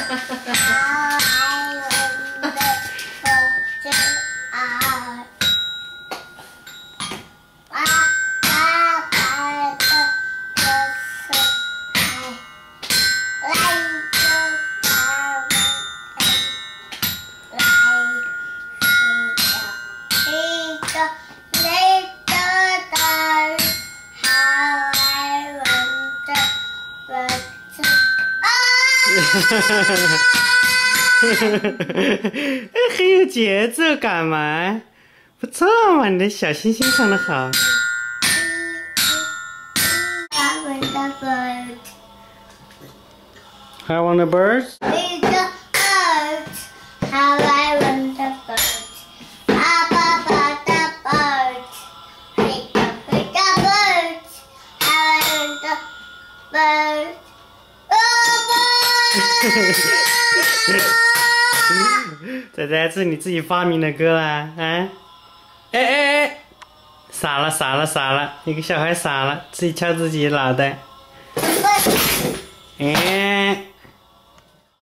很有节奏感嘛，不错嘛，你的小星星唱得好。I want a bird. It's a bird. How I want a bird. Papa bought a bird. Pick a bird. How I want a bird. Oh, 仔仔，这是你自己发明的歌啊？啊？哎，傻了，一个小孩傻了，自己敲自己脑袋。哎。